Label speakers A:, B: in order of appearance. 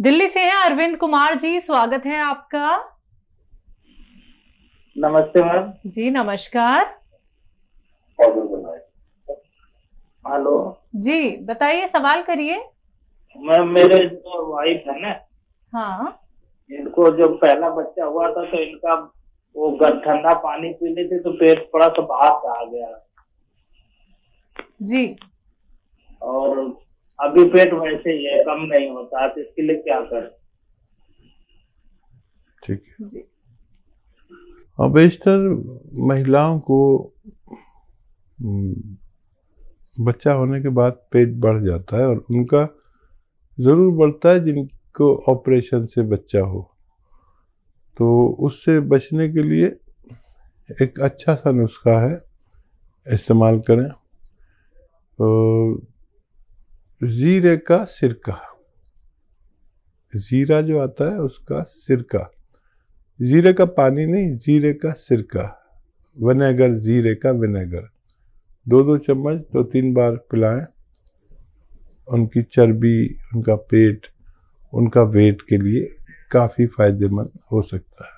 A: दिल्ली से हैं अरविंद कुमार जी, स्वागत है आपका।
B: नमस्ते मैम।
A: जी नमस्कार।
B: हेलो
A: जी बताइए, सवाल करिए।
B: मैम, मेरे जो वाइफ है ना,
A: हाँ
B: इनको जो पहला बच्चा हुआ था तो इनका वो ठंडा पानी पी ली थी तो पेट थोड़ा सा बाहर आ गया
A: जी।
B: और अभी पेट वैसे ही है, कम नहीं होता है, तो इसके लिए क्या करें?
C: ठीक है।
A: जी
C: बेशतर महिलाओं को बच्चा होने के बाद पेट बढ़ जाता है और उनका ज़रूर बढ़ता है जिनको ऑपरेशन से बच्चा हो, तो उससे बचने के लिए एक अच्छा सा नुस्खा है, इस्तेमाल करें। जीरे का सिरका, जीरा जो आता है उसका सिरका, जीरे का पानी नहीं, जीरे का सिरका, विनेगर, जीरे का विनेगर 2-2 चम्मच 2-3 बार पिलाएं। उनकी चर्बी, उनका पेट, उनका वेट के लिए काफ़ी फायदेमंद हो सकता है।